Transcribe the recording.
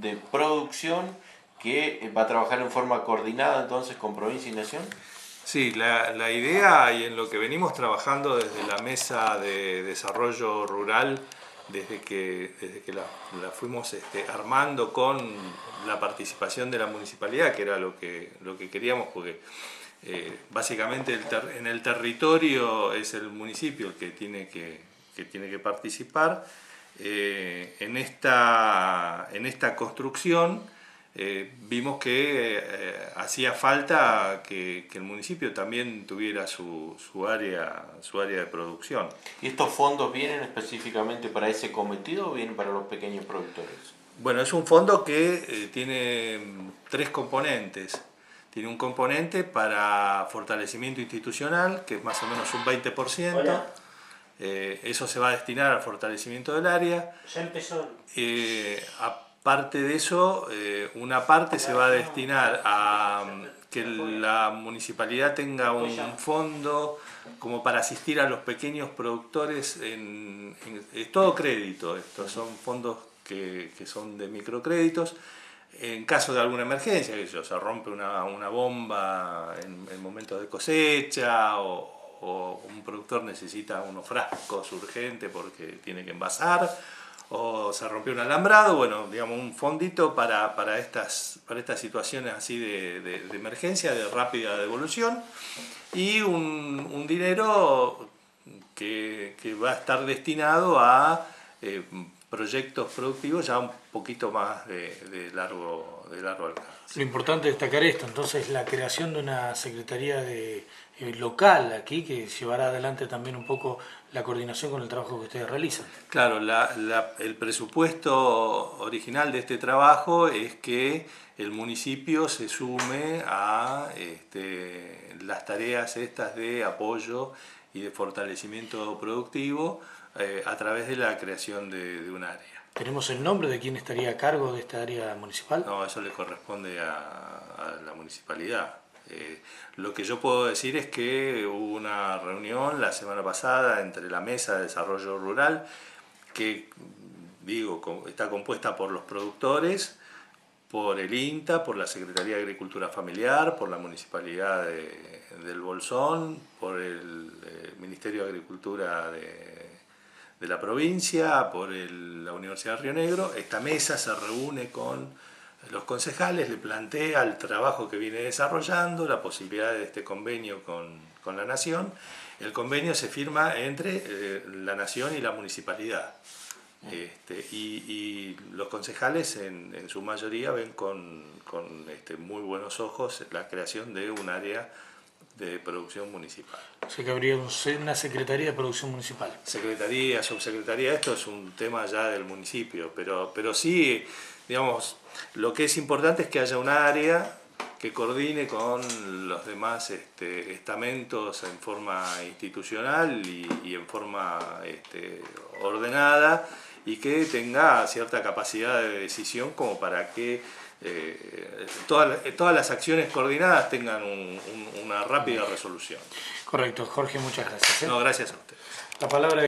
de producción que va a trabajar en forma coordinada entonces con provincia y nación. Sí, la idea y en lo que venimos trabajando desde la Mesa de Desarrollo Rural, desde que la fuimos armando con la participación de la municipalidad, que era lo que queríamos, porque básicamente en el territorio es el municipio el que tiene que participar. En esta construcción vimos que hacía falta que el municipio también tuviera su área de producción. ¿Y estos fondos vienen específicamente para ese cometido o vienen para los pequeños productores? Bueno, es un fondo que tiene tres componentes. Tiene un componente para fortalecimiento institucional, que es más o menos un 20%. Hola. Eso se va a destinar al fortalecimiento del área. Ya empezó. Aparte de eso, una parte se va a destinar a que la municipalidad tenga un fondo como para asistir a los pequeños productores. Es todo crédito, estos son fondos que son de microcréditos. En caso de alguna emergencia, que se rompe una bomba en momentos de cosecha o un productor necesita unos frascos urgentes porque tiene que envasar, o se rompió un alambrado, bueno, digamos un fondito para estas situaciones así de emergencia, de rápida devolución, y un dinero que va a estar destinado a proyectos productivos ya un poquito más de largo alcance. Lo importante es destacar esto, entonces la creación de una secretaría local aquí que llevará adelante también un poco la coordinación con el trabajo que ustedes realizan. Claro, el presupuesto original de este trabajo es que el municipio se sume a las tareas estas de apoyo y de fortalecimiento productivo a través de la creación de un área. ¿Tenemos el nombre de quién estaría a cargo de esta área municipal? No, eso le corresponde a la municipalidad. Lo que yo puedo decir es que hubo una reunión la semana pasada entre la Mesa de Desarrollo Rural, que está compuesta por los productores, por el INTA, por la Secretaría de Agricultura Familiar, por la Municipalidad del Bolsón, por el Ministerio de Agricultura de la provincia, por la Universidad de Río Negro. Esta mesa se reúne con los concejales, le plantea el trabajo que viene desarrollando, la posibilidad de este convenio con la Nación. El convenio se firma entre la Nación y la Municipalidad. Y los concejales en su mayoría ven con muy buenos ojos la creación de un área de producción municipal. O sea que habría una Secretaría de Producción Municipal. Secretaría, subsecretaría, esto es un tema ya del municipio, pero sí, digamos, lo que es importante es que haya un área que coordine con los demás estamentos en forma institucional y en forma ordenada, y que tenga cierta capacidad de decisión como para que todas las acciones coordinadas tengan una rápida resolución. Correcto, Jorge, muchas gracias. No, gracias a ustedes. La palabra